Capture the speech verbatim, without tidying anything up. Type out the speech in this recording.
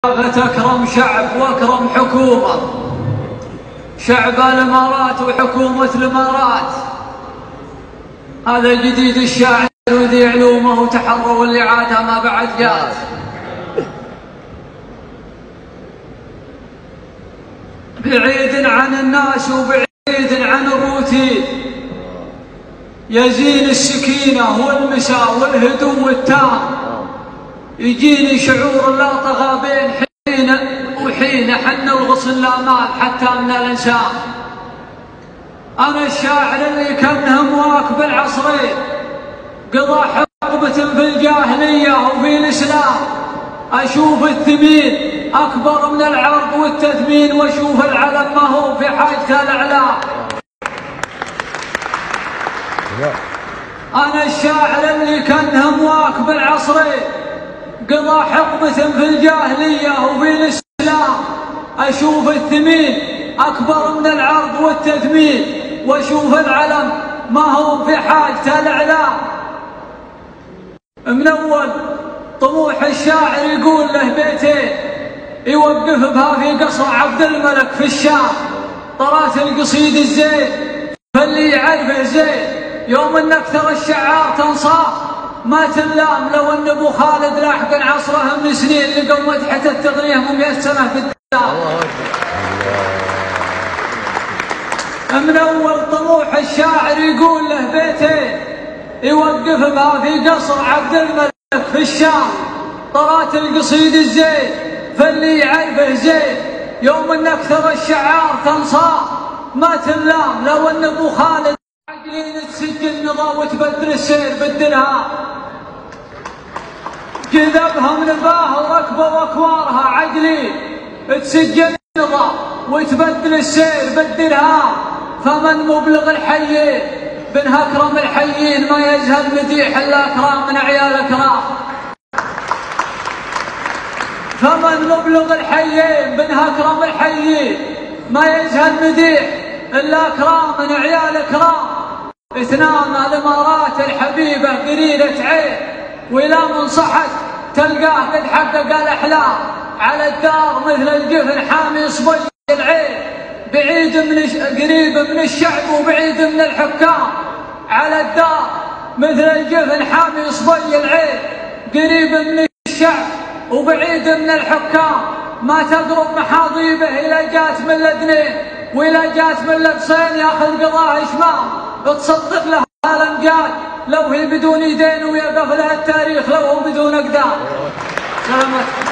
أكرم شعب وأكرم حكومة، شعب الإمارات وحكومة الإمارات. هذا جديد الشاعر وذي علومه وتحرر واللي عادها ما بعد جات. بعيد عن الناس وبعيد عن الروتين، يزين السكينة والمساء والهدوء التام. يجيني شعور لا طغى بين حين وحين، حن الغصن لا مال حتى من الإنسان. أنا الشاعر اللي كانه مواكب العصرين، قضى حقبة في الجاهلية وفي الإسلام. أشوف الثمين أكبر من العرض والتثمين، وأشوف العلم ما هو في حاجة الإعلام. أنا الشاعر اللي كانه مواكب العصرين، قضى حقبة في الجاهلية وفي الإسلام. أشوف الثمين أكبر من العرض والتثمين، وأشوف العلم ما هو في حاجة الإعلام. من أول طموح الشاعر يقول له بيتين يوقف بها في قصر عبد الملك في الشام. طرات القصيد الزين فاللي يعرفه زين، يوم انك ترى الشعار تنصاف ما تلام. لو ان ابو خالد لاحق عصره من سنين، لقوا مدحة التغنيه مئة سنه في الدار. من اول طموح الشاعر يقول له بيتين يوقف بها في قصر عبد الملك في الشام. طرات القصيد الزين فاللي يعرفه زين، يوم انك ترى الشعار تنصاف ما تلام. لو ان ابو خالد عقلين تسجل نظام وتبدل السير بالدرهم، جذبها من الباه وركبه واكوارها. عقلين تسجل نظام وتبدل السير بالدرهم. فمن مبلغ الحيين بن اكرم الحيين، ما يزهد مديح الا اكرام من عيال اكرام. فمن مبلغ الحيين بن اكرم الحيين، ما يزهد مديح الا اكرام من عيال اكرام. اثنان الامارات الحبيبه قريره عين، والى من صحت تلقاه قد حقق الاحلام. على الدار مثل الجفن حامي صبي العين، بعيد من قريب من الشعب وبعيد من الحكام. على الدار مثل الجفن حامي صبي العين، قريب من الشعب وبعيد من الحكام. ما تقرب محاضيبه إلى جات من الاثنين، وإلى جات من القصين ياخذ قضاه شمام. تصدق له الامجاد لو هي بدون يدين، ويقف لها التاريخ لو هو بدون اقدام. سلامتك.